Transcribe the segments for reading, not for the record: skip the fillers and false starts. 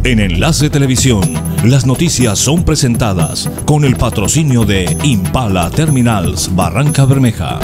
En Enlace Televisión, las noticias son presentadas con el patrocinio de Impala Terminals Barranca Bermeja.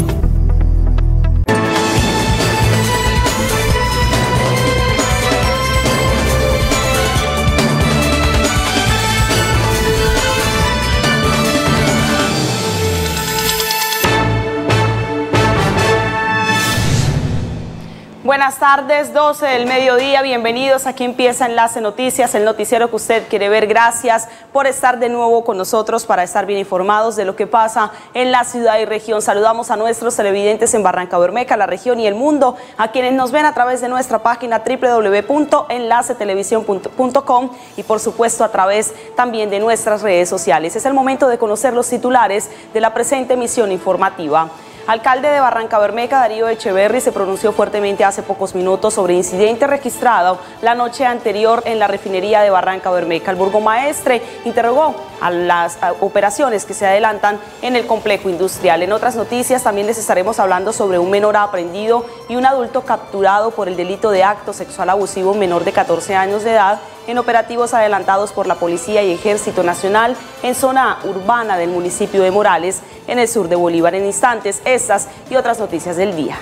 Buenas tardes, 12 del mediodía, bienvenidos. Aquí empieza Enlace Noticias, el noticiero que usted quiere ver. Gracias por estar de nuevo con nosotros para estar bien informados de lo que pasa en la ciudad y región. Saludamos a nuestros televidentes en Barranca Bermeja, la región y el mundo, a quienes nos ven a través de nuestra página www.enlacetelevisión.com y por supuesto a través también de nuestras redes sociales. Es el momento de conocer los titulares de la presente emisión informativa. Alcalde de Barranca Bermeja, Darío Echeverry, se pronunció fuertemente hace pocos minutos sobre incidente registrado la noche anterior en la refinería de Barranca Bermeja. El burgomaestre interrogó a las operaciones que se adelantan en el complejo industrial. En otras noticias también les estaremos hablando sobre un menor aprehendido y un adulto capturado por el delito de acto sexual abusivo menor de 14 años de edad en operativos adelantados por la Policía y Ejército Nacional en zona urbana del municipio de Morales, en el sur de Bolívar. En instantes, estas y otras noticias del día.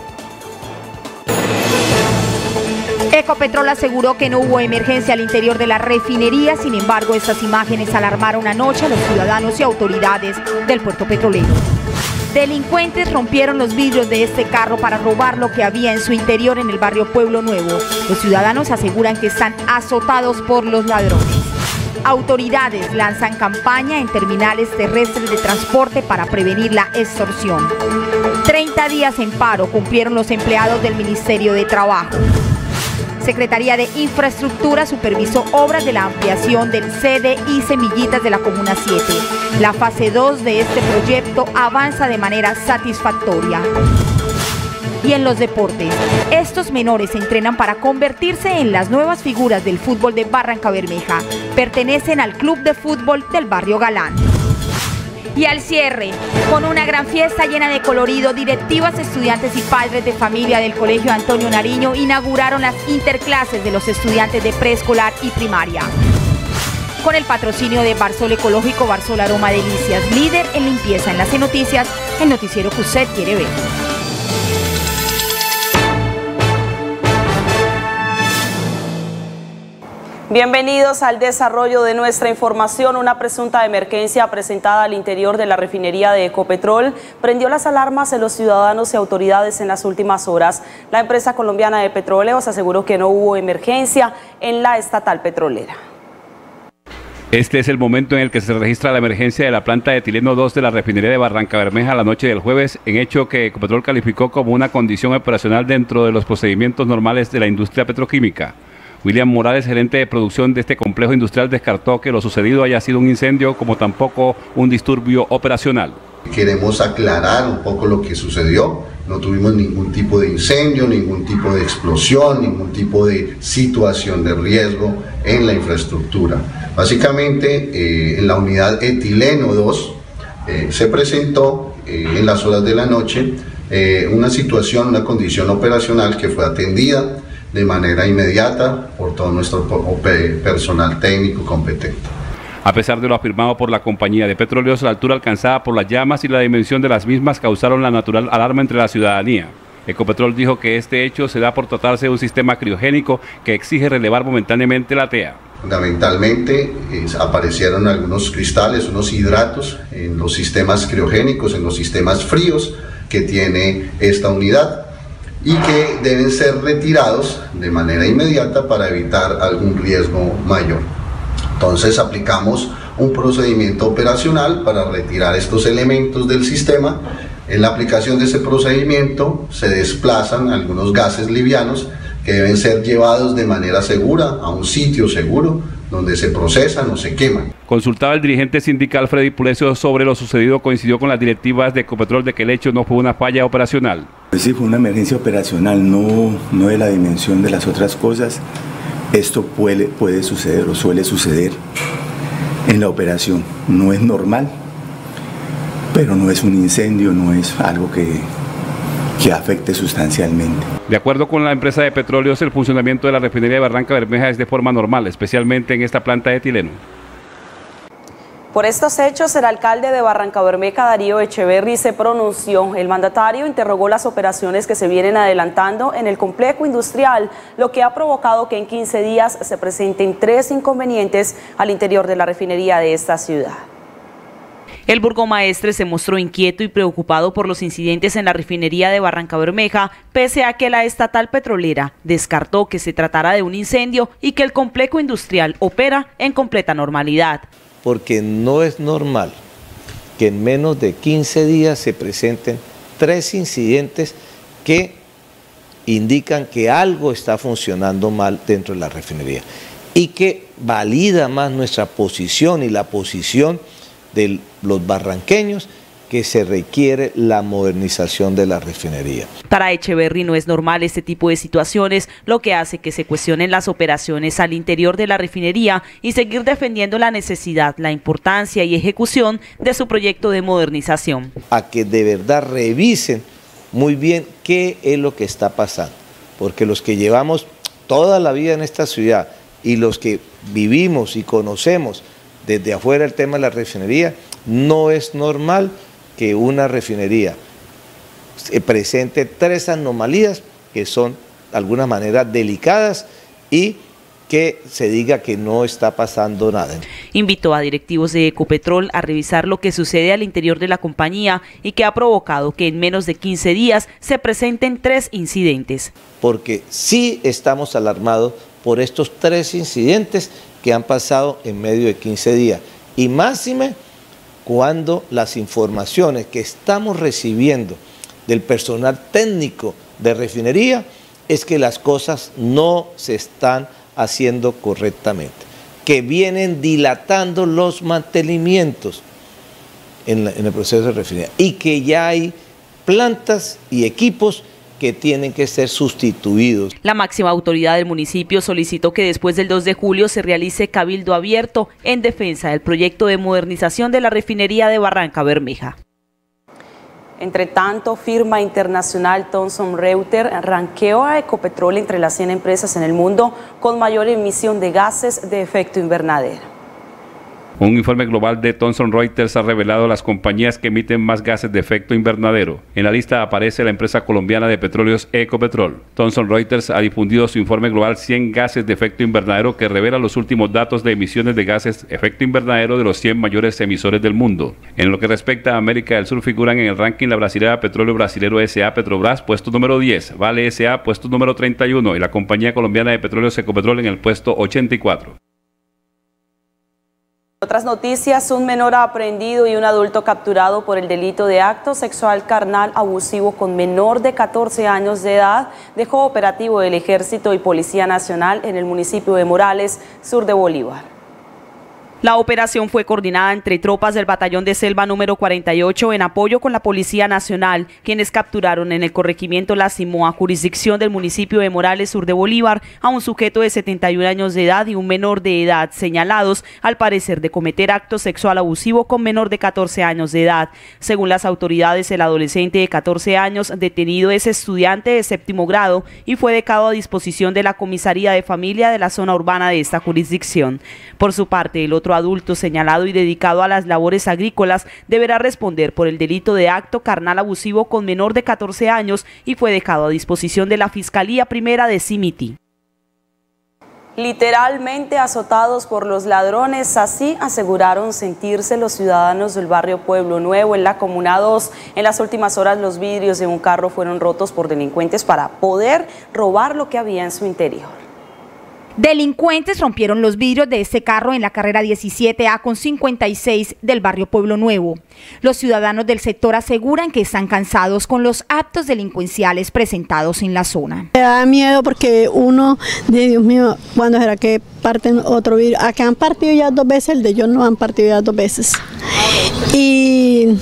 Ecopetrol aseguró que no hubo emergencia al interior de la refinería. Sin embargo, estas imágenes alarmaron anoche a los ciudadanos y autoridades del puerto petrolero. Delincuentes rompieron los vidrios de este carro para robar lo que había en su interior en el barrio Pueblo Nuevo. Los ciudadanos aseguran que están azotados por los ladrones. Autoridades lanzan campaña en terminales terrestres de transporte para prevenir la extorsión. 30 días en paro cumplieron los empleados del Ministerio de Trabajo. Secretaría de Infraestructura supervisó obras de la ampliación del CDI Semillitas de la Comuna 7. La fase 2 de este proyecto avanza de manera satisfactoria. Y en los deportes, estos menores se entrenan para convertirse en las nuevas figuras del fútbol de Barranca Bermeja. Pertenecen al club de fútbol del barrio Galán. Y al cierre, con una gran fiesta llena de colorido, directivas, estudiantes y padres de familia del Colegio Antonio Nariño inauguraron las interclases de los estudiantes de preescolar y primaria. Con el patrocinio de Barsol Ecológico, Barsol Aroma Delicias, líder en limpieza. Enlace Noticias, el noticiero que usted quiere ver. Bienvenidos al desarrollo de nuestra información. Una presunta emergencia presentada al interior de la refinería de Ecopetrol prendió las alarmas en los ciudadanos y autoridades en las últimas horas. La empresa colombiana de petróleos aseguró que no hubo emergencia en la estatal petrolera. Este es el momento en el que se registra la emergencia de la planta de etileno 2 de la refinería de Barranca Bermeja la noche del jueves, en hecho que Ecopetrol calificó como una condición operacional dentro de los procedimientos normales de la industria petroquímica. William Morales, gerente de producción de este complejo industrial, descartó que lo sucedido haya sido un incendio, como tampoco un disturbio operacional. Queremos aclarar un poco lo que sucedió. No tuvimos ningún tipo de incendio, ningún tipo de explosión, ningún tipo de situación de riesgo en la infraestructura. Básicamente, en la unidad etileno 2 se presentó en las horas de la noche una situación, una condición operacional que fue atendida de manera inmediata por todo nuestro personal técnico competente. A pesar de lo afirmado por la compañía de petróleos, la altura alcanzada por las llamas y la dimensión de las mismas causaron la natural alarma entre la ciudadanía. Ecopetrol dijo que este hecho se da por tratarse de un sistema criogénico que exige relevar momentáneamente la tea. Fundamentalmente aparecieron algunos cristales, unos hidratos en los sistemas criogénicos, en los sistemas fríos que tiene esta unidad, y que deben ser retirados de manera inmediata para evitar algún riesgo mayor. Entonces aplicamos un procedimiento operacional para retirar estos elementos del sistema. En la aplicación de ese procedimiento se desplazan algunos gases livianos que deben ser llevados de manera segura a un sitio seguro donde se procesan o se queman. Consultado el dirigente sindical Freddy Pulecio sobre lo sucedido, coincidió con las directivas de Ecopetrol de que el hecho no fue una falla operacional. Sí, fue una emergencia operacional, no de la dimensión de las otras cosas. Esto puede suceder o suele suceder en la operación. No es normal, pero no es un incendio, no es algo que que afecte sustancialmente. De acuerdo con la empresa de petróleos, el funcionamiento de la refinería de Barranca Bermeja es de forma normal, especialmente en esta planta de etileno. Por estos hechos, el alcalde de Barrancabermeja, Darío Echeverry, se pronunció. El mandatario interrogó las operaciones que se vienen adelantando en el complejo industrial, lo que ha provocado que en 15 días se presenten 3 inconvenientes al interior de la refinería de esta ciudad. El burgomaestre se mostró inquieto y preocupado por los incidentes en la refinería de Barrancabermeja, pese a que la estatal petrolera descartó que se tratara de un incendio y que el complejo industrial opera en completa normalidad. Porque no es normal que en menos de 15 días se presenten 3 incidentes que indican que algo está funcionando mal dentro de la refinería y que valida más nuestra posición y la posición de los barranqueños, que se requiere la modernización de la refinería. Para Echeverry no es normal este tipo de situaciones, lo que hace que se cuestionen las operaciones al interior de la refinería y seguir defendiendo la necesidad, la importancia y ejecución de su proyecto de modernización. A que de verdad revisen muy bien qué es lo que está pasando, porque los que llevamos toda la vida en esta ciudad y los que vivimos y conocemos desde afuera el tema de la refinería, no es normal que una refinería presente 3 anomalías que son de alguna manera delicadas y que se diga que no está pasando nada. Invitó a directivos de Ecopetrol a revisar lo que sucede al interior de la compañía y que ha provocado que en menos de 15 días se presenten 3 incidentes. Porque sí estamos alarmados por estos 3 incidentes que han pasado en medio de 15 días y máxime cuando las informaciones que estamos recibiendo del personal técnico de refinería es que las cosas no se están haciendo correctamente, que vienen dilatando los mantenimientos en el proceso de refinería y que ya hay plantas y equipos que tienen que ser sustituidos. La máxima autoridad del municipio solicitó que después del 2 de julio se realice cabildo abierto en defensa del proyecto de modernización de la refinería de Barrancabermeja. Entre tanto, firma internacional Thomson Reuters ranqueó a Ecopetrol entre las 100 empresas en el mundo con mayor emisión de gases de efecto invernadero. Un informe global de Thomson Reuters ha revelado las compañías que emiten más gases de efecto invernadero. En la lista aparece la empresa colombiana de petróleos Ecopetrol. Thomson Reuters ha difundido su informe global 100 gases de efecto invernadero que revela los últimos datos de emisiones de gases de efecto invernadero de los 100 mayores emisores del mundo. En lo que respecta a América del Sur figuran en el ranking la brasilera Petróleo Brasilero S.A. Petrobras, puesto número 10, Vale S.A. puesto número 31 y la compañía colombiana de petróleos Ecopetrol en el puesto 84. Otras noticias, un menor aprehendido y un adulto capturado por el delito de acto sexual carnal abusivo con menor de 14 años de edad dejó operativo del Ejército y Policía Nacional en el municipio de Morales, sur de Bolívar. La operación fue coordinada entre tropas del Batallón de Selva número 48 en apoyo con la Policía Nacional, quienes capturaron en el corregimiento La Simoa, jurisdicción del municipio de Morales, sur de Bolívar, a un sujeto de 71 años de edad y un menor de edad, señalados al parecer de cometer acto sexual abusivo con menor de 14 años de edad. Según las autoridades, el adolescente de 14 años detenido es estudiante de 7º grado y fue dejado a disposición de la Comisaría de Familia de la zona urbana de esta jurisdicción. Por su parte, el otro adulto señalado y dedicado a las labores agrícolas deberá responder por el delito de acto carnal abusivo con menor de 14 años y fue dejado a disposición de la Fiscalía Primera de Simití. Literalmente azotados por los ladrones, así aseguraron sentirse los ciudadanos del barrio Pueblo Nuevo en la Comuna 2. En las últimas horas los vidrios de un carro fueron rotos por delincuentes para poder robar lo que había en su interior. Delincuentes rompieron los vidrios de este carro en la carrera 17A con 56 del barrio Pueblo Nuevo. Los ciudadanos del sector aseguran que están cansados con los actos delincuenciales presentados en la zona. Me da miedo porque uno, Dios mío, ¿cuándo será que parten otro vidrio? Acá han partido ya 2 veces, el de ellos no han partido ya 2 veces. Y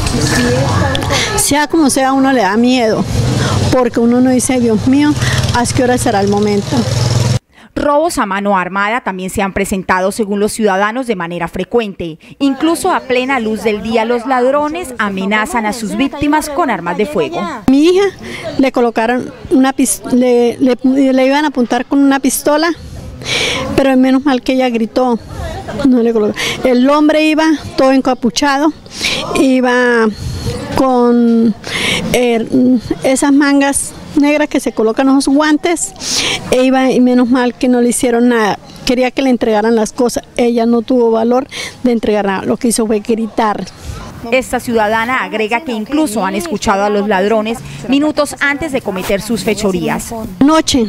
sea como sea, uno le da miedo, porque uno no dice, Dios mío, ¿a qué hora será el momento? Robos a mano armada también se han presentado según los ciudadanos de manera frecuente. Incluso a plena luz del día los ladrones amenazan a sus víctimas con armas de fuego. Mi hija le colocaron le iban a apuntar con una pistola, pero menos mal que ella gritó. No le colocó. El hombre iba todo encapuchado, iba con esas mangas negras que se colocan en los guantes, e iba, y menos mal que no le hicieron nada. Quería que le entregaran las cosas, ella no tuvo valor de entregar nada, lo que hizo fue gritar. Esta ciudadana agrega que incluso han escuchado a los ladrones minutos antes de cometer sus fechorías. Anoche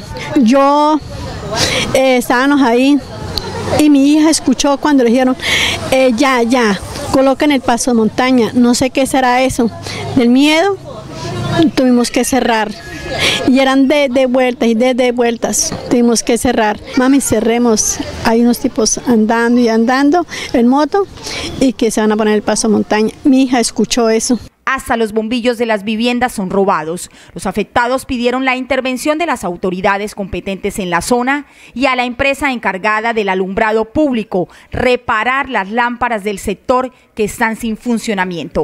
estábamos ahí y mi hija escuchó cuando le dijeron ya, coloquen el paso de montaña, no sé qué será eso. Del miedo tuvimos que cerrar. Y eran de vueltas y de vueltas, tuvimos que cerrar. Mami, cerremos, hay unos tipos andando y andando en moto y que se van a poner el paso a montaña. Mi hija escuchó eso. Hasta los bombillos de las viviendas son robados. Los afectados pidieron la intervención de las autoridades competentes en la zona y a la empresa encargada del alumbrado público reparar las lámparas del sector que están sin funcionamiento.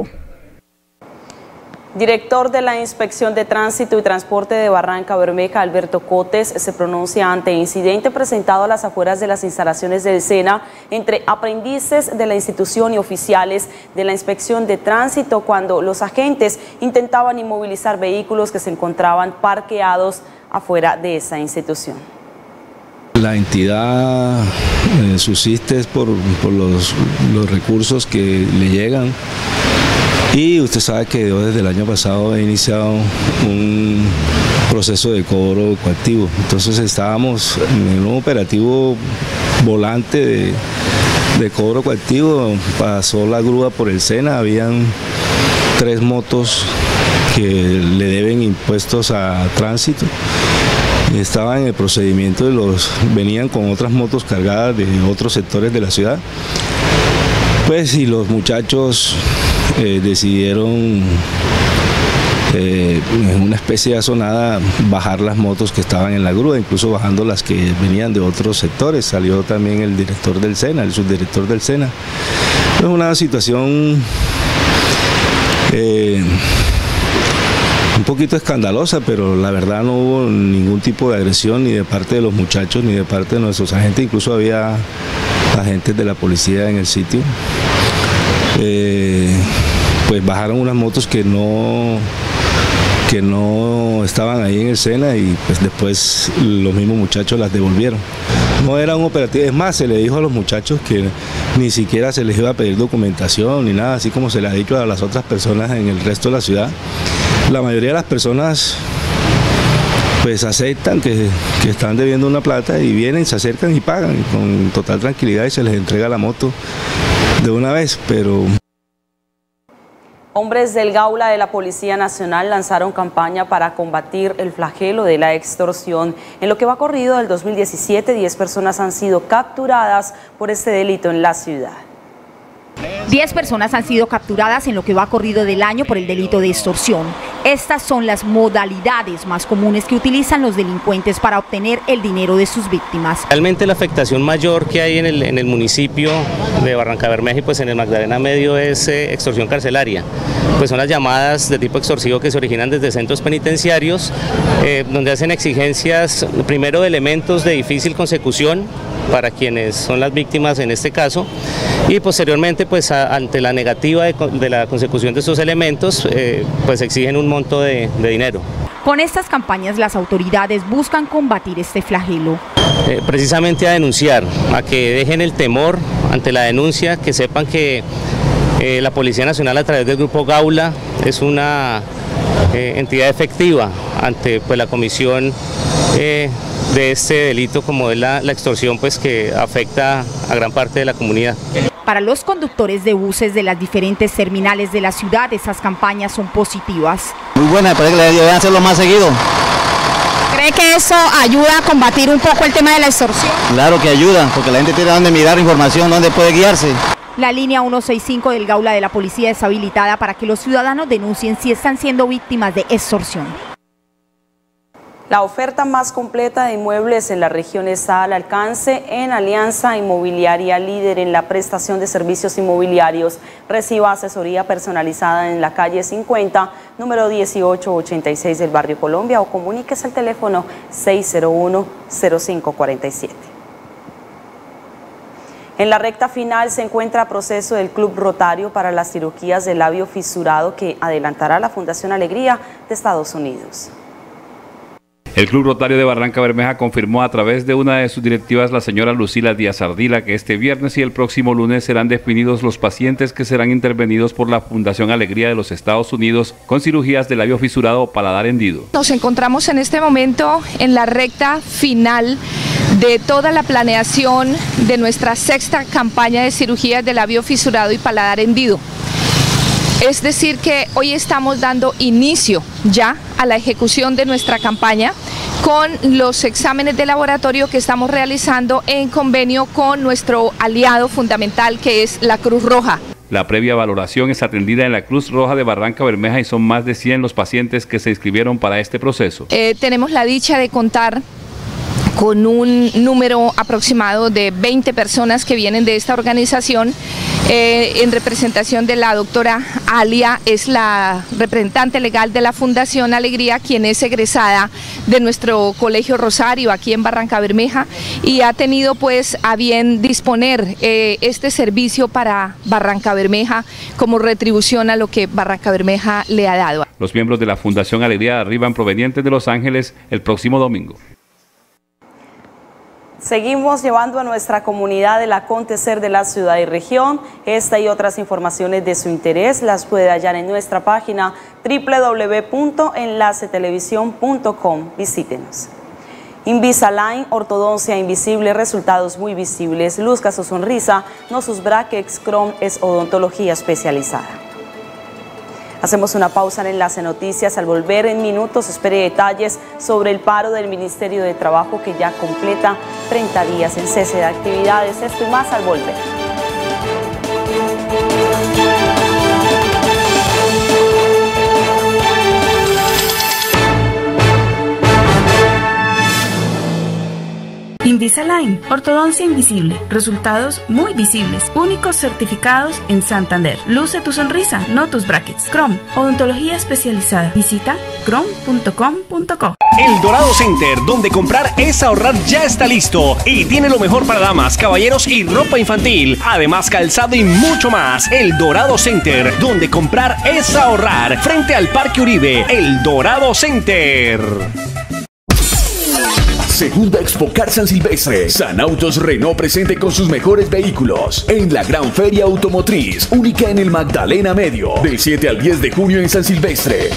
Director de la Inspección de Tránsito y Transporte de Barrancabermeja, Alberto Cotes, se pronuncia ante incidente presentado a las afueras de las instalaciones del SENA entre aprendices de la institución y oficiales de la Inspección de Tránsito cuando los agentes intentaban inmovilizar vehículos que se encontraban parqueados afuera de esa institución. La entidad subsiste por los recursos que le llegan. Y usted sabe que yo desde el año pasado he iniciado un proceso de cobro coactivo. Entonces estábamos en un operativo volante de cobro coactivo. Pasó la grúa por el SENA, habían 3 motos que le deben impuestos a tránsito. Estaban en el procedimiento venían con otras motos cargadas de otros sectores de la ciudad. Pues y los muchachos decidieron en una especie de azonada bajar las motos que estaban en la grúa, incluso bajando las que venían de otros sectores. Salió también el director del SENA, el subdirector del SENA. Es una situación un poquito escandalosa, pero la verdad no hubo ningún tipo de agresión ni de parte de los muchachos ni de parte de nuestros agentes. Incluso había agentes de la policía en el sitio. Pues bajaron unas motos que no estaban ahí en el SENA y pues después los mismos muchachos las devolvieron. No era un operativo, es más, se le dijo a los muchachos que ni siquiera se les iba a pedir documentación ni nada, así como se le ha dicho a las otras personas en el resto de la ciudad. La mayoría de las personas pues aceptan que están debiendo una plata y vienen, se acercan y pagan con total tranquilidad y se les entrega la moto de una vez, pero... Hombres del Gaula de la Policía Nacional lanzaron campaña para combatir el flagelo de la extorsión. En lo que va corrido del 2017, 10 personas han sido capturadas por este delito en la ciudad. 10 personas han sido capturadas en lo que va corrido del año por el delito de extorsión. Estas son las modalidades más comunes que utilizan los delincuentes para obtener el dinero de sus víctimas. Realmente la afectación mayor que hay en el municipio de Barrancabermeja y pues en el Magdalena Medio es extorsión carcelaria. Pues son las llamadas de tipo extorsivo que se originan desde centros penitenciarios, donde hacen exigencias primero de elementos de difícil consecución para quienes son las víctimas en este caso, y posteriormente pues ante la negativa de la consecución de estos elementos pues exigen un monto de dinero. Con estas campañas las autoridades buscan combatir este flagelo. Precisamente a denunciar, a que dejen el temor ante la denuncia, que sepan que la Policía Nacional a través del Grupo Gaula es una entidad efectiva ante pues, la comisión de este delito como es la extorsión, pues que afecta a gran parte de la comunidad. Para los conductores de buses de las diferentes terminales de la ciudad, esas campañas son positivas. Muy buena, parece que deben hacerlo más seguido. ¿Cree que eso ayuda a combatir un poco el tema de la extorsión? Claro que ayuda, porque la gente tiene dónde mirar información, dónde puede guiarse. La línea 165 del Gaula de la Policía es habilitada para que los ciudadanos denuncien si están siendo víctimas de extorsión. La oferta más completa de inmuebles en la región está al alcance en Alianza Inmobiliaria, líder en la prestación de servicios inmobiliarios. Reciba asesoría personalizada en la calle 50, número 1886 del barrio Colombia, o comuníquese al teléfono 601-0547. En la recta final se encuentra proceso del Club Rotario para las cirugías de labio fisurado que adelantará la Fundación Alegría de Estados Unidos. El Club Rotario de Barranca Bermeja confirmó a través de una de sus directivas, la señora Lucila Díaz Ardila, que este viernes y el próximo lunes serán definidos los pacientes que serán intervenidos por la Fundación Alegría de los Estados Unidos con cirugías de labio fisurado o paladar hendido. Nos encontramos en este momento en la recta final de toda la planeación de nuestra sexta campaña de cirugías de labio fisurado y paladar hendido. Es decir que hoy estamos dando inicio ya a la ejecución de nuestra campaña con los exámenes de laboratorio que estamos realizando en convenio con nuestro aliado fundamental, que es la Cruz Roja. La previa valoración es atendida en la Cruz Roja de Barranca Bermeja y son más de 100 los pacientes que se inscribieron para este proceso. Tenemos la dicha de contar con un número aproximado de 20 personas que vienen de esta organización, en representación de la doctora Alia, es la representante legal de la Fundación Alegría, quien es egresada de nuestro Colegio Rosario aquí en Barranca Bermeja y ha tenido pues a bien disponer este servicio para Barranca Bermeja como retribución a lo que Barranca Bermeja le ha dado. Los miembros de la Fundación Alegría arriban provenientes de Los Ángeles el próximo domingo. Seguimos llevando a nuestra comunidad el acontecer de la ciudad y región. Esta y otras informaciones de su interés las puede hallar en nuestra página www.enlacetelevisión.com. Visítenos. Invisalign, ortodoncia invisible, resultados muy visibles. Luzca su sonrisa, no sus brackets. Chrome es odontología especializada. Hacemos una pausa en Enlace Noticias. Al volver en minutos, espere detalles sobre el paro del Ministerio de Trabajo que ya completa 30 días en cese de actividades. Esto y más al volver. Invisalign, ortodoncia invisible, resultados muy visibles, únicos certificados en Santander. Luce tu sonrisa, no tus brackets. Chrome, odontología especializada. Visita chrome.com.co. El Dorado Center, donde comprar es ahorrar, ya está listo y tiene lo mejor para damas, caballeros y ropa infantil, además calzado y mucho más. El Dorado Center, donde comprar es ahorrar, frente al Parque Uribe. El Dorado Center. Segunda Expo Car San Silvestre. San Autos Renault presente con sus mejores vehículos en la Gran Feria Automotriz, única en el Magdalena Medio, del 7 al 10 de junio en San Silvestre.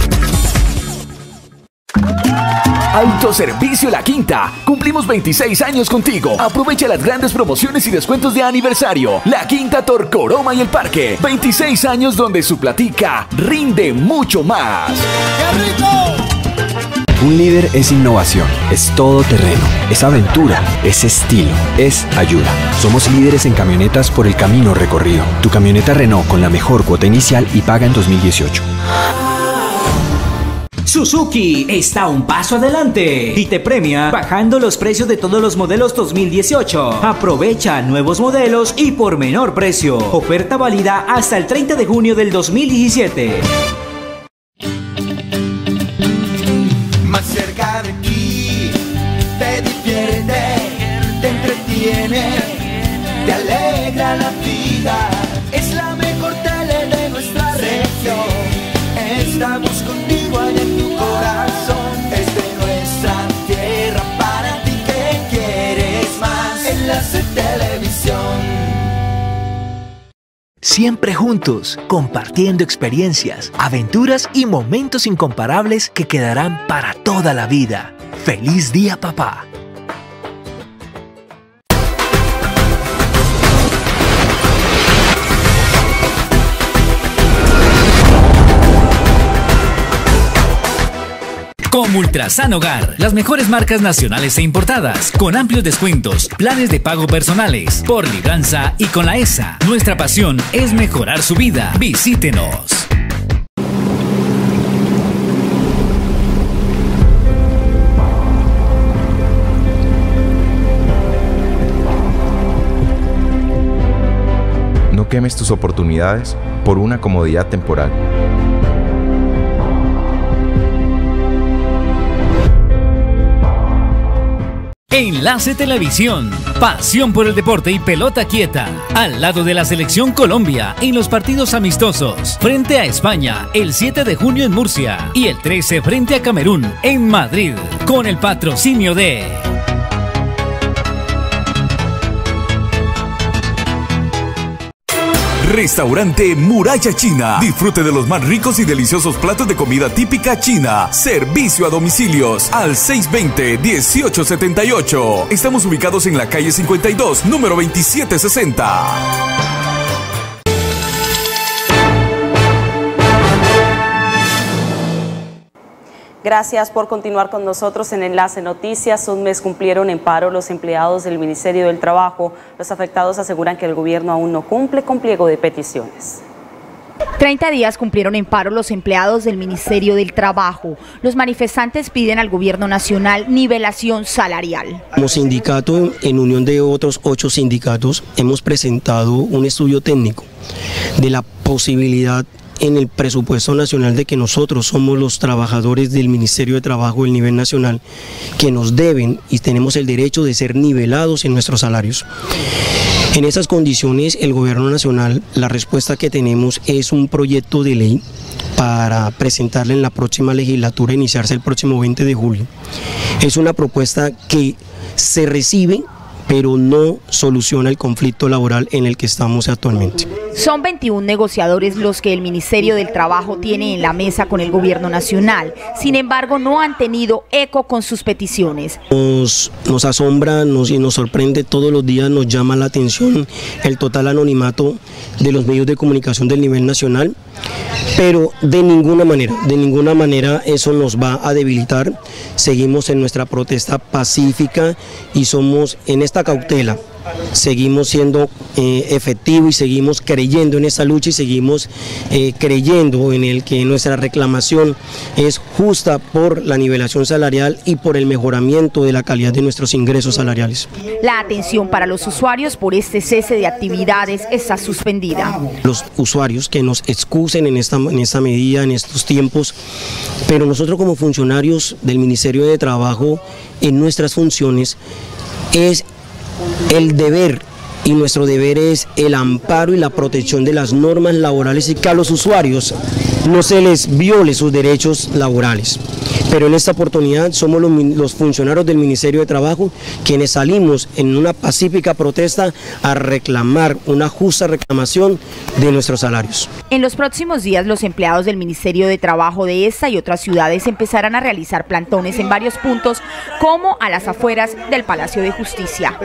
Autoservicio La Quinta. Cumplimos 26 años contigo. Aprovecha las grandes promociones y descuentos de aniversario. La Quinta, Torcoroma y El Parque. 26 años donde su platica rinde mucho más. ¡Qué rico! Un líder es innovación, es todoterreno, es aventura, es estilo, es ayuda. Somos líderes en camionetas por el camino recorrido. Tu camioneta Renault con la mejor cuota inicial y paga en 2018. Suzuki está un paso adelante y te premia bajando los precios de todos los modelos 2018. Aprovecha nuevos modelos y por menor precio. Oferta válida hasta el 30 de junio del 2017. Más cerca de ti, te divierte, te entretiene, te alegra la vida. Es la mejor tele de nuestra región. Estamos contigo allá en tu corazón. Es de nuestra tierra para ti que quieres más. Enlace Televisión. Siempre juntos, compartiendo experiencias, aventuras y momentos incomparables que quedarán para toda la vida. ¡Feliz día, papá! Como Ultrasan Hogar, las mejores marcas nacionales e importadas, con amplios descuentos, planes de pago personales, por libranza y con la ESA. Nuestra pasión es mejorar su vida. Visítenos. quemes tus oportunidades por una comodidad temporal. Enlace Televisión, pasión por el deporte y pelota quieta, al lado de la Selección Colombia en los partidos amistosos, frente a España el 7 de junio en Murcia y el 13 frente a Camerún en Madrid, con el patrocinio de... Restaurante Muralla China. Disfrute de los más ricos y deliciosos platos de comida típica china. Servicio a domicilios al 620-1878. Estamos ubicados en la calle 52, número 2760. Gracias por continuar con nosotros en Enlace Noticias. Un mes cumplieron en paro los empleados del Ministerio del Trabajo. Los afectados aseguran que el gobierno aún no cumple con pliego de peticiones. 30 días cumplieron en paro los empleados del Ministerio del Trabajo. Los manifestantes piden al gobierno nacional nivelación salarial. Como sindicato, en unión de otros 8 sindicatos, hemos presentado un estudio técnico de la posibilidad en el presupuesto nacional de que nosotros somos los trabajadores del Ministerio de Trabajo del nivel nacional que nos deben y tenemos el derecho de ser nivelados en nuestros salarios. En esas condiciones, el gobierno nacional, la respuesta que tenemos es un proyecto de ley para presentarle en la próxima legislatura, iniciarse el próximo 20 de julio. Es una propuesta que se recibe, pero no soluciona el conflicto laboral en el que estamos actualmente. Son 21 negociadores los que el Ministerio del Trabajo tiene en la mesa con el gobierno nacional. Sin embargo, no han tenido eco con sus peticiones. Nos asombra y nos sorprende todos los días, nos llama la atención el total anonimato de los medios de comunicación del nivel nacional, pero de ninguna manera eso nos va a debilitar. Seguimos en nuestra protesta pacífica y somos en esta cautela. Seguimos siendo efectivos y seguimos creyendo en esa lucha y seguimos creyendo en el que nuestra reclamación es justa por la nivelación salarial y por el mejoramiento de la calidad de nuestros ingresos salariales. La atención para los usuarios por este cese de actividades está suspendida. Los usuarios que nos excusen en esta medida, en estos tiempos, pero nosotros como funcionarios del Ministerio de Trabajo, en nuestras funciones es el deber, y nuestro deber es el amparo y la protección de las normas laborales y que a los usuarios no se les viole sus derechos laborales. Pero en esta oportunidad somos los funcionarios del Ministerio de Trabajo quienes salimos en una pacífica protesta a reclamar una justa reclamación de nuestros salarios. En los próximos días los empleados del Ministerio de Trabajo de esta y otras ciudades empezarán a realizar plantones en varios puntos, como a las afueras del Palacio de Justicia.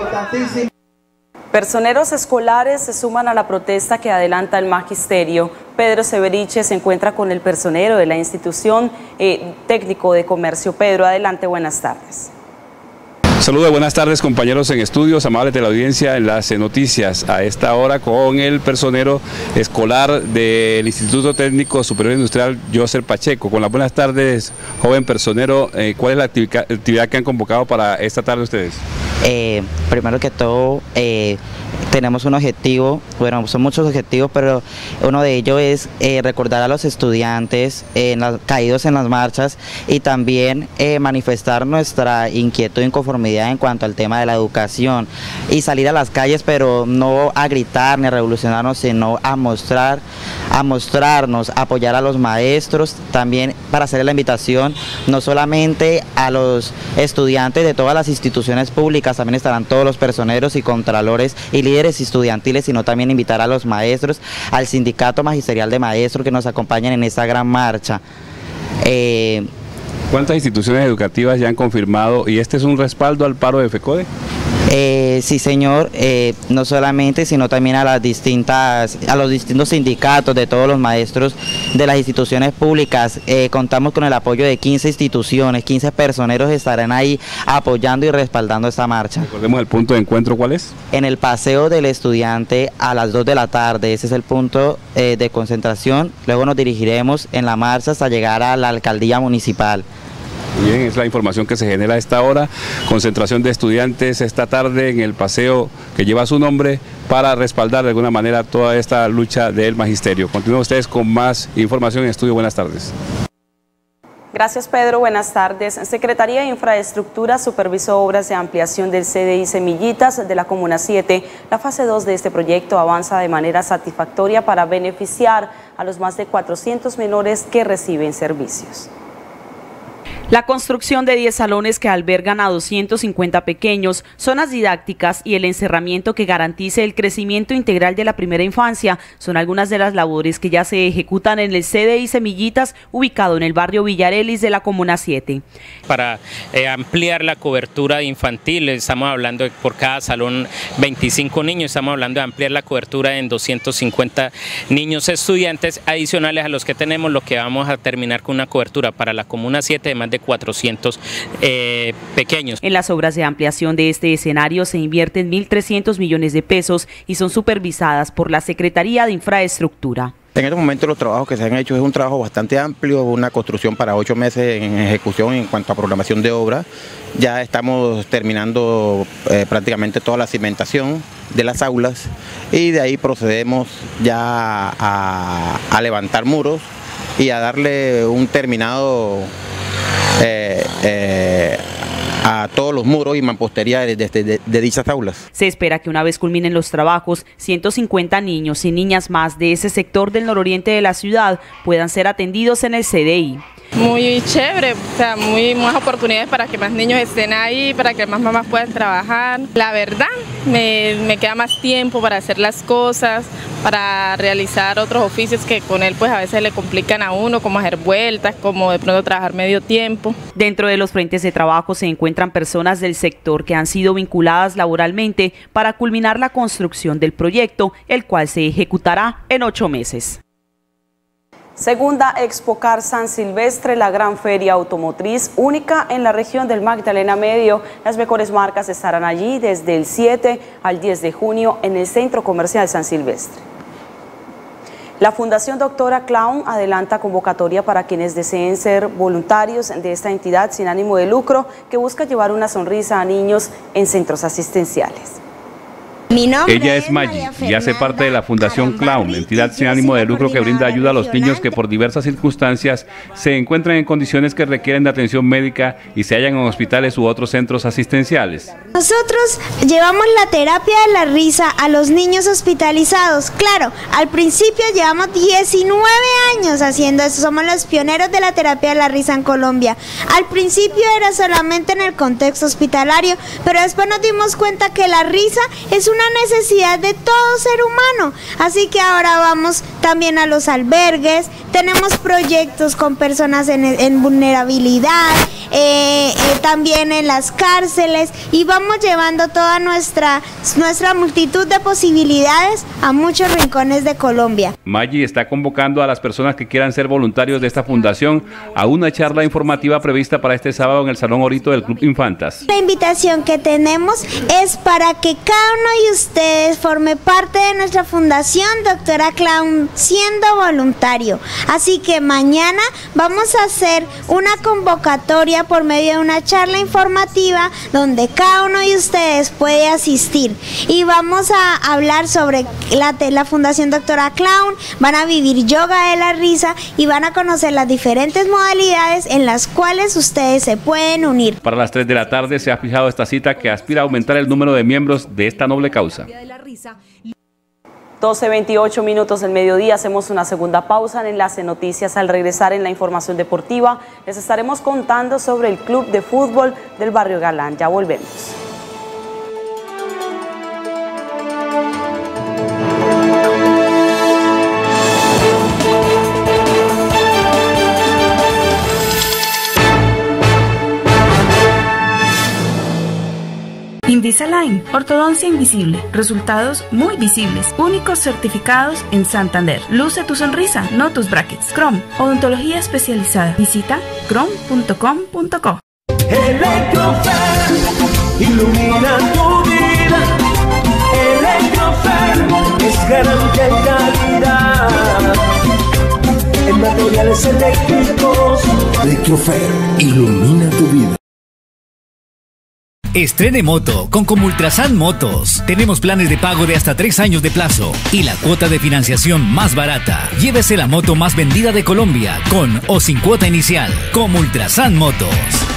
Personeros escolares se suman a la protesta que adelanta el magisterio. Pedro Severiche se encuentra con el personero de la institución técnico de comercio. Pedro, adelante, buenas tardes. Saludos, buenas tardes compañeros en estudios, amables de la audiencia, Enlace Noticias. A esta hora con el personero escolar del Instituto Técnico Superior Industrial, Joseph Pacheco. Con las buenas tardes, joven personero, ¿cuál es la actividad que han convocado para esta tarde ustedes? Primero que todo, tenemos un objetivo, bueno, son muchos objetivos, pero uno de ellos es recordar a los estudiantes caídos en las marchas y también manifestar nuestra inquietud e inconformidad en cuanto al tema de la educación y salir a las calles, pero no a gritar ni a revolucionarnos, sino a mostrarnos, apoyar a los maestros, también para hacer la invitación no solamente a los estudiantes de todas las instituciones públicas, también estarán todos los personeros y contralores y líderes estudiantiles, sino también invitar a los maestros, al sindicato magisterial de maestros que nos acompañen en esta gran marcha. ¿Cuántas instituciones educativas ya han confirmado y este es un respaldo al paro de FECODE? Sí, señor, no solamente, sino también a los distintos sindicatos de todos los maestros de las instituciones públicas. Contamos con el apoyo de 15 instituciones, 15 personeros estarán ahí apoyando y respaldando esta marcha. Recordemos el punto de encuentro, ¿cuál es? En el Paseo del Estudiante a las 2 de la tarde, ese es el punto de concentración. Luego nos dirigiremos en la marcha hasta llegar a la alcaldía municipal. Bien, es la información que se genera a esta hora. Concentración de estudiantes esta tarde en el paseo que lleva su nombre para respaldar de alguna manera toda esta lucha del magisterio. Continúen ustedes con más información en estudio. Buenas tardes. Gracias, Pedro. Buenas tardes. Secretaría de Infraestructura supervisó obras de ampliación del CDI Semillitas de la Comuna 7. La fase 2 de este proyecto avanza de manera satisfactoria para beneficiar a los más de 400 menores que reciben servicios. La construcción de 10 salones que albergan a 250 pequeños, zonas didácticas y el encerramiento que garantice el crecimiento integral de la primera infancia son algunas de las labores que ya se ejecutan en el CDI Semillitas, ubicado en el barrio Villarelis de la Comuna 7. Para ampliar la cobertura infantil, estamos hablando de por cada salón 25 niños, estamos hablando de ampliar la cobertura en 250 niños estudiantes adicionales a los que tenemos, lo que vamos a terminar con una cobertura para la Comuna 7 de más de 400 pequeños. En las obras de ampliación de este escenario se invierten 1.300 millones de pesos y son supervisadas por la Secretaría de Infraestructura. En estos momentos los trabajos que se han hecho es un trabajo bastante amplio, una construcción para 8 meses en ejecución en cuanto a programación de obra. Ya estamos terminando prácticamente toda la cimentación de las aulas y de ahí procedemos ya a levantar muros y a darle un terminado a todos los muros y mampostería de dichas aulas. Se espera que una vez culminen los trabajos, 150 niños y niñas más de ese sector del nororiente de la ciudad puedan ser atendidos en el CDI. Muy chévere, o sea, más oportunidades para que más niños estén ahí, para que más mamás puedan trabajar. La verdad, me queda más tiempo para hacer las cosas, para realizar otros oficios que con él pues a veces le complican a uno, como hacer vueltas, como de pronto trabajar medio tiempo. Dentro de los frentes de trabajo se encuentran personas del sector que han sido vinculadas laboralmente para culminar la construcción del proyecto, el cual se ejecutará en 8 meses. Segunda Expocar San Silvestre, la gran feria automotriz única en la región del Magdalena Medio. Las mejores marcas estarán allí desde el 7 al 10 de junio en el Centro Comercial San Silvestre. La Fundación Doctora Clown adelanta convocatoria para quienes deseen ser voluntarios de esta entidad sin ánimo de lucro que busca llevar una sonrisa a niños en centros asistenciales. Ella es Maggi y hace parte de la Fundación Clown, entidad sin ánimo de lucro que brinda ayuda a los niños que por diversas circunstancias se encuentran en condiciones que requieren de atención médica y se hallan en hospitales u otros centros asistenciales. Nosotros llevamos la terapia de la risa a los niños hospitalizados. Claro, al principio llevamos 19 años haciendo eso, somos los pioneros de la terapia de la risa en Colombia. Al principio era solamente en el contexto hospitalario, pero después nos dimos cuenta que la risa es una necesidad de todo ser humano, así que ahora vamos también a los albergues, tenemos proyectos con personas en vulnerabilidad, también en las cárceles y vamos llevando toda nuestra multitud de posibilidades a muchos rincones de Colombia. Maggi está convocando a las personas que quieran ser voluntarios de esta fundación a una charla informativa prevista para este sábado en el Salón Orito del Club Infantas. La invitación que tenemos es para que cada uno de ustedes forme parte de nuestra Fundación Doctora Clown siendo voluntario. Así que mañana vamos a hacer una convocatoria por medio de una charla informativa donde cada uno de ustedes puede asistir y vamos a hablar sobre la Fundación Doctora Clown, van a vivir yoga de la risa y van a conocer las diferentes modalidades en las cuales ustedes se pueden unir. Para las 3 de la tarde se ha fijado esta cita que aspira a aumentar el número de miembros de esta noble causa. 12:28 minutos del mediodía, hacemos una segunda pausa en Enlace Noticias. Al regresar en la información deportiva, les estaremos contando sobre el club de fútbol del barrio Galán. Ya volvemos. Invisalign, ortodoncia invisible, resultados muy visibles, únicos certificados en Santander. Luce tu sonrisa, no tus brackets. Chrome, odontología especializada. Visita chrome.com.co. Electrofer, ilumina tu vida. Electrofer es garantía y calidad. en materiales eléctricos. Electrofer, ilumina tu vida. Estrene moto con Comultrasan Motos. Tenemos planes de pago de hasta 3 años de plazo y la cuota de financiación más barata. Llévese la moto más vendida de Colombia con o sin cuota inicial. Comultrasan Motos.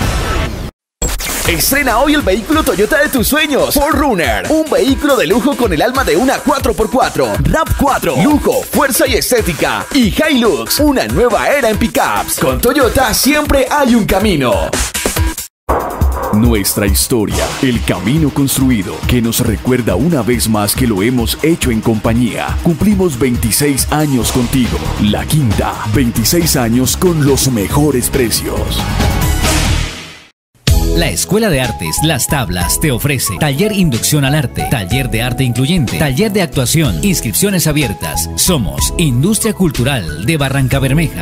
Estrena hoy el vehículo Toyota de tus sueños, 4Runner. Un vehículo de lujo con el alma de una 4x4, RAV4, lujo, fuerza y estética. Y Hilux, una nueva era en pickups. Con Toyota siempre hay un camino. Nuestra historia, el camino construido, que nos recuerda una vez más que lo hemos hecho en compañía. Cumplimos 26 años contigo. La Quinta, 26 años con los mejores precios. La Escuela de Artes Las Tablas te ofrece taller inducción al arte, taller de arte incluyente, taller de actuación, inscripciones abiertas. Somos Industria Cultural de Barrancabermeja.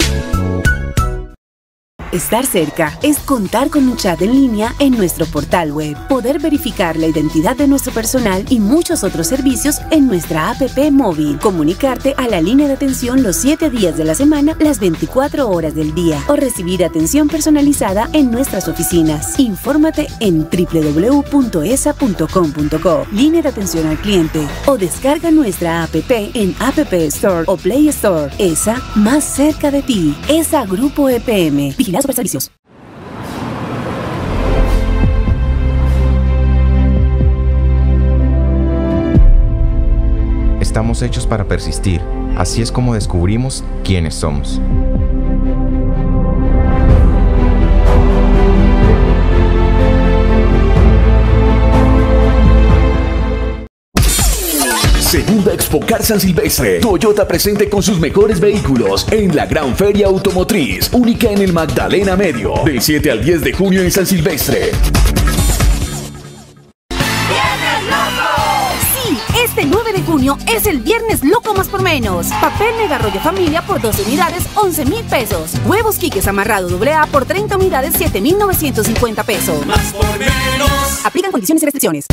Estar cerca es contar con un chat en línea en nuestro portal web, poder verificar la identidad de nuestro personal y muchos otros servicios en nuestra app móvil, comunicarte a la línea de atención los 7 días de la semana, las 24 horas del día, o recibir atención personalizada en nuestras oficinas. Infórmate en www.esa.com.co, línea de atención al cliente, o descarga nuestra app en App Store o Play Store. ESA, más cerca de ti. ESA Grupo EPM. Vigilado Superservicios. Estamos hechos para persistir. Así es como descubrimos quiénes somos. Segunda Expo Car San Silvestre. Toyota presente con sus mejores vehículos en la Gran Feria Automotriz, única en el Magdalena Medio, del 7 al 10 de junio en San Silvestre. Este 9 de junio es el Viernes Loco Más por Menos. Papel Mega Rollo Familia por 12 unidades, 11.000 pesos. Huevos Quiques amarrado AA por 30 unidades, 7.950 pesos. Más por menos. Aplican condiciones y restricciones.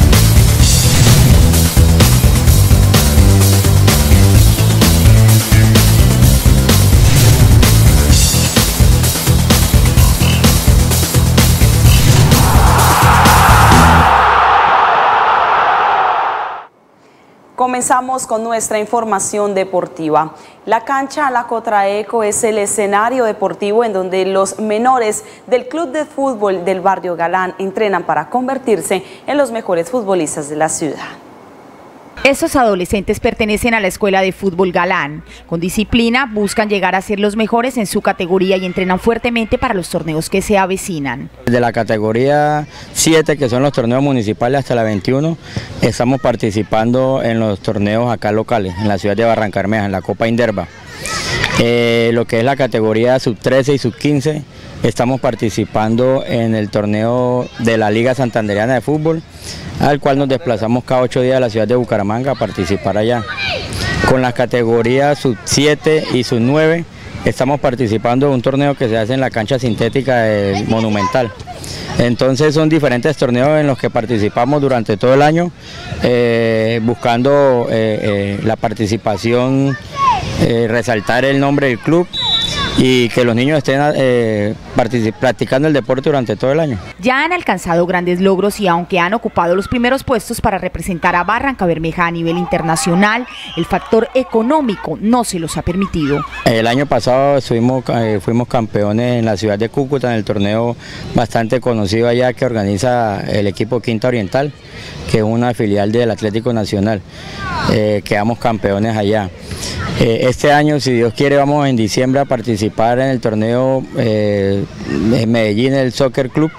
Comenzamos con nuestra información deportiva. La cancha La Cotraeco es el escenario deportivo en donde los menores del Club de Fútbol del Barrio Galán entrenan para convertirse en los mejores futbolistas de la ciudad. Estos adolescentes pertenecen a la Escuela de Fútbol Galán. Con disciplina buscan llegar a ser los mejores en su categoría y entrenan fuertemente para los torneos que se avecinan. De la categoría 7, que son los torneos municipales, hasta la 21, estamos participando en los torneos acá locales, en la ciudad de Barrancabermeja, en la Copa Inderva. Lo que es la categoría sub-13 y sub-15, estamos participando en el torneo de la Liga Santandereana de Fútbol, al cual nos desplazamos cada 8 días a la ciudad de Bucaramanga a participar allá. Con las categorías sub-7 y sub-9 estamos participando en un torneo que se hace en la cancha sintética del Monumental. Entonces son diferentes torneos en los que participamos durante todo el año, buscando la participación, resaltar el nombre del club y que los niños estén practicando el deporte durante todo el año. Ya han alcanzado grandes logros y aunque han ocupado los primeros puestos para representar a Barrancabermeja a nivel internacional, el factor económico no se los ha permitido. El año pasado fuimos campeones en la ciudad de Cúcuta, en el torneo bastante conocido allá que organiza el equipo Quinta Oriental, que es una filial del Atlético Nacional. Quedamos campeones allá. Este año, si Dios quiere, vamos en diciembre a participar en el torneo en Medellín, el Soccer Cup,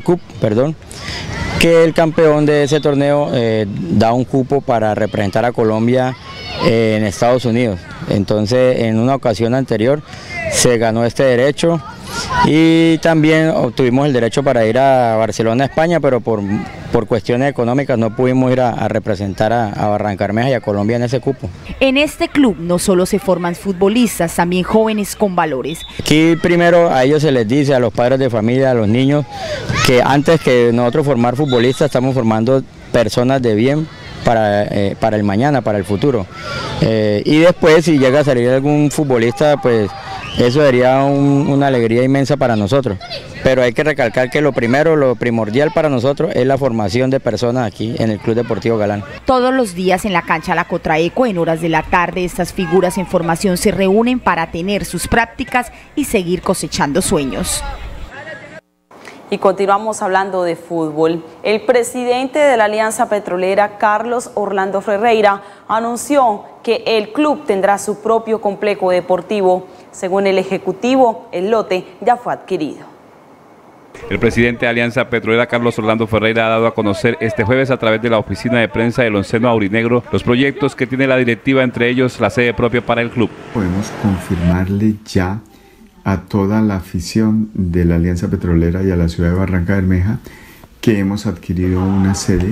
que el campeón de ese torneo da un cupo para representar a Colombia en Estados Unidos. Entonces, en una ocasión anterior se ganó este derecho y también obtuvimos el derecho para ir a Barcelona, España, pero por cuestiones económicas no pudimos ir a representar a Barrancabermeja y a Colombia en ese cupo. En este club no solo se forman futbolistas, también jóvenes con valores. Aquí primero a ellos se les dice, a los padres de familia, a los niños, que antes que nosotros formar futbolistas estamos formando personas de bien, para el mañana, para el futuro. Y después, si llega a salir algún futbolista, pues eso sería una alegría inmensa para nosotros. Pero hay que recalcar que lo primordial para nosotros es la formación de personas aquí en el Club Deportivo Galán. Todos los días en la cancha La Cotraeco, en horas de la tarde, estas figuras en formación se reúnen para tener sus prácticas y seguir cosechando sueños. Y continuamos hablando de fútbol. El presidente de la Alianza Petrolera, Carlos Orlando Ferreira, anunció que el club tendrá su propio complejo deportivo. Según el Ejecutivo, el lote ya fue adquirido. El presidente de Alianza Petrolera, Carlos Orlando Ferreira, ha dado a conocer este jueves a través de la oficina de prensa del Onceno Aurinegro los proyectos que tiene la directiva, entre ellos la sede propia para el club. Podemos confirmarle ya a toda la afición de la Alianza Petrolera y a la ciudad de Barranca Bermeja que hemos adquirido una sede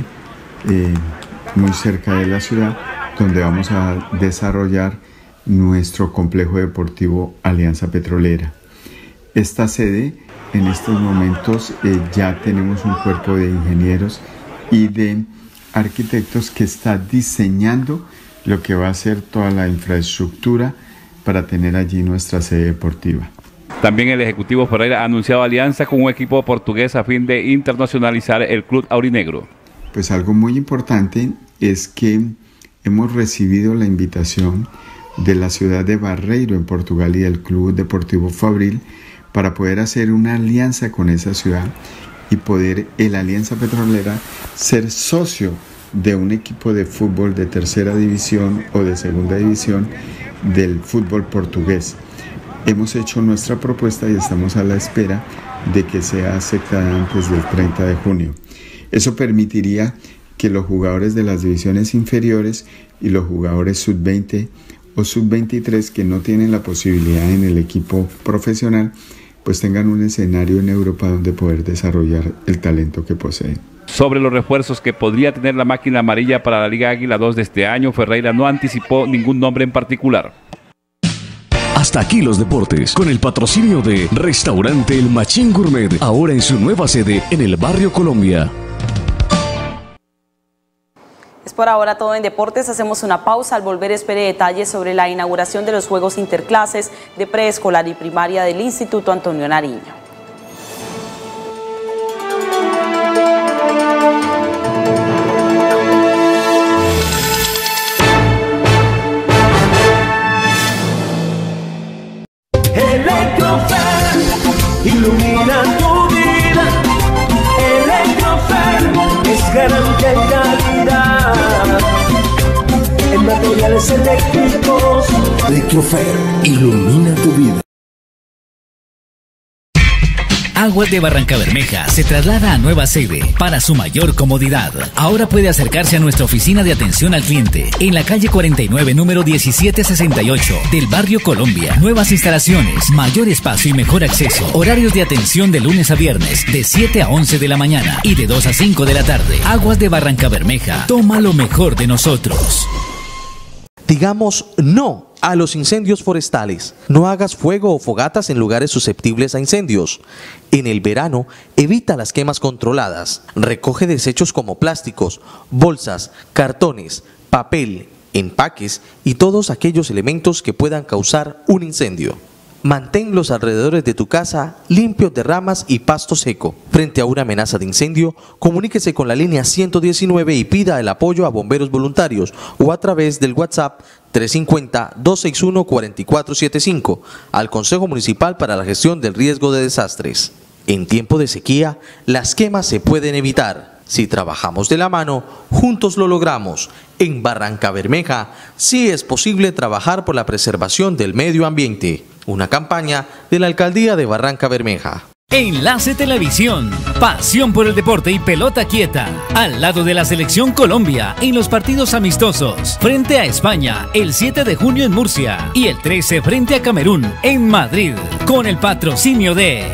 muy cerca de la ciudad donde vamos a desarrollar nuestro complejo deportivo Alianza Petrolera. Esta sede, en estos momentos ya tenemos un cuerpo de ingenieros y de arquitectos que está diseñando lo que va a ser toda la infraestructura para tener allí nuestra sede deportiva. También el Ejecutivo Ferreira ha anunciado alianza con un equipo portugués a fin de internacionalizar el club aurinegro. Pues algo muy importante es que hemos recibido la invitación de la ciudad de Barreiro en Portugal y del Club Deportivo Fabril para poder hacer una alianza con esa ciudad y poder la Alianza Petrolera ser socio de un equipo de fútbol de tercera división o de segunda división del fútbol portugués. Hemos hecho nuestra propuesta y estamos a la espera de que sea aceptada antes del 30 de junio. Eso permitiría que los jugadores de las divisiones inferiores y los jugadores sub-20 o sub-23 que no tienen la posibilidad en el equipo profesional, pues tengan un escenario en Europa donde poder desarrollar el talento que poseen. Sobre los refuerzos que podría tener la máquina amarilla para la Liga Águila 2 de este año, Ferreira no anticipó ningún nombre en particular. Hasta aquí los deportes, con el patrocinio de Restaurante El Machín Gourmet, ahora en su nueva sede en el barrio Colombia. Es por ahora todo en deportes, hacemos una pausa. Al volver espere detalles sobre la inauguración de los Juegos Interclases de preescolar y primaria del Instituto Antonio Nariño. Electrofer, ilumina tu vida. Electrofer es garantía y calidad en materiales eléctricos. Electrofer, ilumina tu vida. Aguas de Barranca Bermeja se traslada a nueva sede para su mayor comodidad. Ahora puede acercarse a nuestra oficina de atención al cliente en la calle 49, número 1768 del barrio Colombia. Nuevas instalaciones, mayor espacio y mejor acceso. Horarios de atención de lunes a viernes de 7 a 11 de la mañana y de 2 a 5 de la tarde. Aguas de Barranca Bermeja, toma lo mejor de nosotros. Digamos no a los incendios forestales. No hagas fuego o fogatas en lugares susceptibles a incendios. En el verano, evita las quemas controladas. Recoge desechos como plásticos, bolsas, cartones, papel, empaques y todos aquellos elementos que puedan causar un incendio. Mantén los alrededores de tu casa limpios de ramas y pasto seco. Frente a una amenaza de incendio, comuníquese con la línea 119 y pida el apoyo a bomberos voluntarios o a través del WhatsApp 350-261-4475 al Consejo Municipal para la Gestión del Riesgo de Desastres. En tiempo de sequía, las quemas se pueden evitar. Si trabajamos de la mano, juntos lo logramos. En Barranca Bermeja, sí es posible trabajar por la preservación del medio ambiente. Una campaña de la Alcaldía de Barranca Bermeja. Enlace Televisión, pasión por el deporte y pelota quieta, al lado de la Selección Colombia en los partidos amistosos, frente a España el 7 de junio en Murcia y el 13 frente a Camerún en Madrid, con el patrocinio de...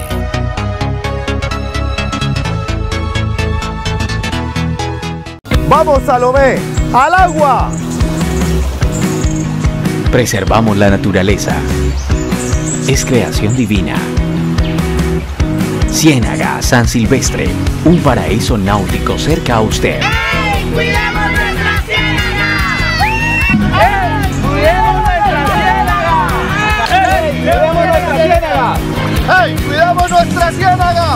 ¡Vamos, Salomé! ¡Al agua! Preservamos la naturaleza. Es creación divina. Ciénaga San Silvestre, un paraíso náutico cerca a usted. ¡Ey! ¡Cuidemos nuestra ciénaga! ¡Hey! ¡Cuidamos nuestra ciénaga!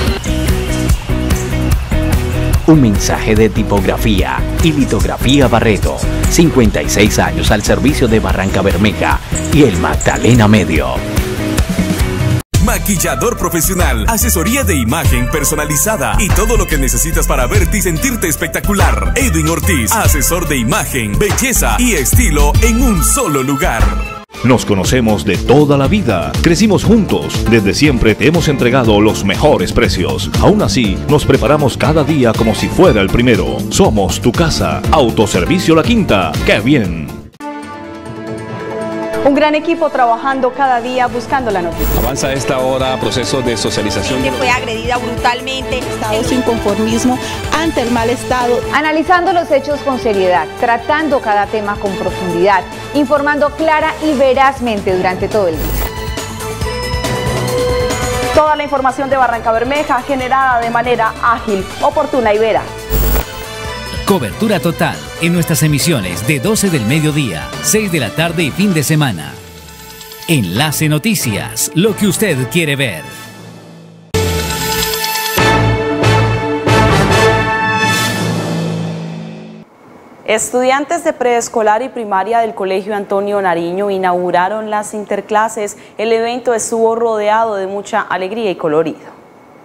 Un mensaje de tipografía y litografía Barreto. 56 años al servicio de Barrancabermeja y el Magdalena Medio. Maquillador profesional, asesoría de imagen personalizada y todo lo que necesitas para verte y sentirte espectacular. Edwin Ortiz, asesor de imagen, belleza y estilo en un solo lugar. Nos conocemos de toda la vida, crecimos juntos, desde siempre te hemos entregado los mejores precios. Aún así, nos preparamos cada día como si fuera el primero. Somos tu casa. Autoservicio La Quinta. ¡Qué bien! Un gran equipo trabajando cada día buscando la noticia. Avanza a esta hora proceso de socialización. Fue agredida brutalmente. Estado sin conformismo ante el mal estado. Analizando los hechos con seriedad, tratando cada tema con profundidad, informando clara y verazmente durante todo el día. Toda la información de Barrancabermeja generada de manera ágil, oportuna y veraz. Cobertura total en nuestras emisiones de 12 del mediodía, 6 de la tarde y fin de semana. Enlace Noticias, lo que usted quiere ver. Estudiantes de preescolar y primaria del Colegio Antonio Nariño inauguraron las interclases. El evento estuvo rodeado de mucha alegría y colorido.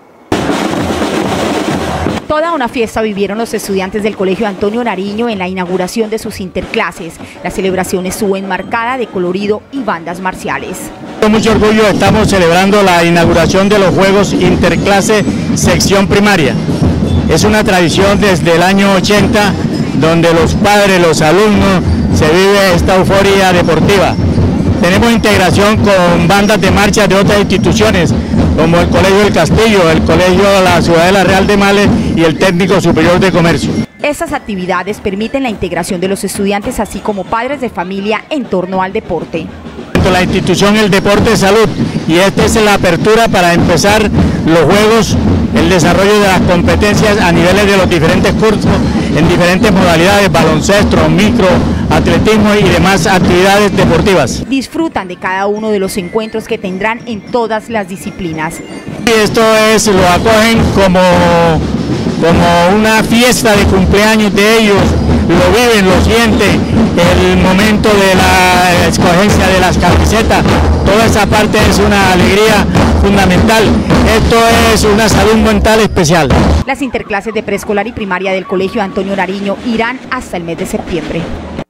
Toda una fiesta vivieron los estudiantes del Colegio Antonio Nariño en la inauguración de sus interclases. La celebración estuvo enmarcada de colorido y bandas marciales. Con mucho orgullo estamos celebrando la inauguración de los Juegos Interclase Sección Primaria. Es una tradición desde el año 80 donde los padres, los alumnos, se vive esta euforia deportiva. Tenemos integración con bandas de marcha de otras instituciones, como el Colegio del Castillo, el Colegio de la Ciudadela Real de Males y el Técnico Superior de Comercio. Estas actividades permiten la integración de los estudiantes, así como padres de familia, en torno al deporte. La institución El Deporte es Salud, y esta es la apertura para empezar los juegos, el desarrollo de las competencias a niveles de los diferentes cursos, en diferentes modalidades, baloncesto, micro, atletismo y demás actividades deportivas. Disfrutan de cada uno de los encuentros que tendrán en todas las disciplinas. Y esto lo acogen como una fiesta de cumpleaños de ellos, lo viven, lo sienten, el momento de la escogencia de las camisetas, toda esa parte es una alegría fundamental. Esto es una salud mental especial. Las interclases de preescolar y primaria del Colegio Antonio Nariño irán hasta el mes de septiembre.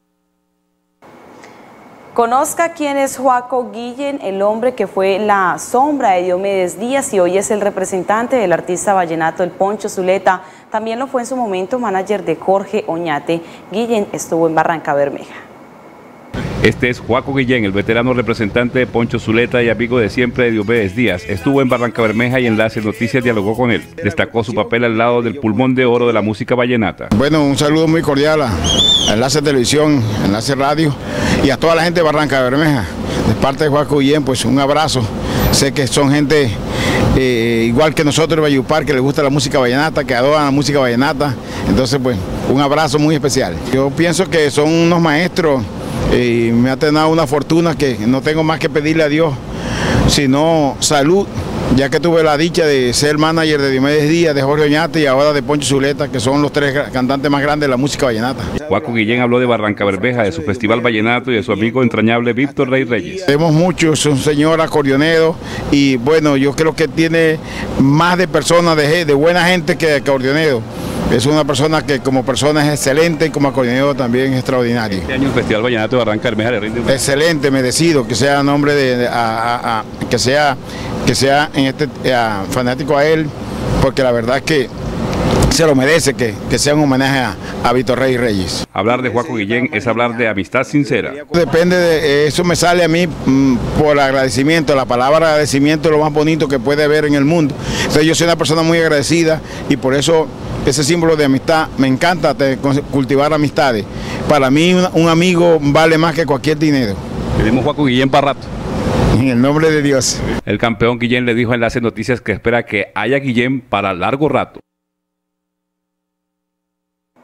Conozca quién es Joaco Guillén, el hombre que fue la sombra de Diomedes Díaz y hoy es el representante del artista vallenato El Poncho Zuleta. También lo fue en su momento manager de Jorge Oñate. Guillén estuvo en Barrancabermeja. Este es Joaco Guillén, el veterano representante de Poncho Zuleta y amigo de siempre de Diomedes Díaz. Estuvo en Barrancabermeja y Enlace Noticias dialogó con él. Destacó su papel al lado del pulmón de oro de la música vallenata. Bueno, un saludo muy cordial a Enlace Televisión, Enlace Radio y a toda la gente de Barrancabermeja. De parte de Joaco Guillén, pues un abrazo. Sé que son gente igual que nosotros de Valledupar, que les gusta la música vallenata, que adoran la música vallenata. Entonces, pues, un abrazo muy especial. Yo pienso que son unos maestros y me ha tenido una fortuna que no tengo más que pedirle a Dios, sino salud, ya que tuve la dicha de ser manager de Diomedes Díaz, de Jorge Oñate y ahora de Poncho Zuleta, que son los tres cantantes más grandes de la música vallenata. Joaco Guillén habló de Barrancabermeja, de su festival vallenato y de su amigo entrañable Víctor Rey Reyes. Tenemos muchos, es un señor acordeonero y bueno, yo creo que tiene más de personas, de buena gente que acordeonero. Es una persona que como persona es excelente y como acordeonero también es extraordinario. Este año el Festival Vallenato de Barrancabermeja le rinde un... Excelente, merecido, que sea nombre que sea fanático a él, porque la verdad es que se lo merece, que sea un homenaje a Víctor Rey Reyes. Hablar de Joaco Guillén es hablar de amistad sincera. Depende de eso, me sale a mí por agradecimiento. La palabra agradecimiento es lo más bonito que puede haber en el mundo. Entonces yo soy una persona muy agradecida y por eso ese símbolo de amistad, me encanta cultivar amistades. Para mí un amigo vale más que cualquier dinero. Pedimos Joaco Guillén para rato. En el nombre de Dios. El campeón Guillén le dijo a Enlace Noticias que espera que haya Guillén para largo rato.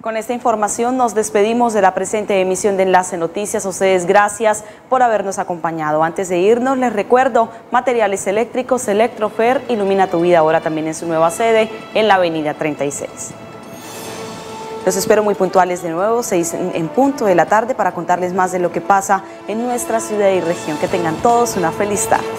Con esta información nos despedimos de la presente emisión de Enlace Noticias. A ustedes gracias por habernos acompañado. Antes de irnos, les recuerdo, Materiales Eléctricos Electrofer ilumina tu vida ahora también en su nueva sede en la avenida 36. Los espero muy puntuales de nuevo, 6 en punto de la tarde, para contarles más de lo que pasa en nuestra ciudad y región. Que tengan todos una feliz tarde.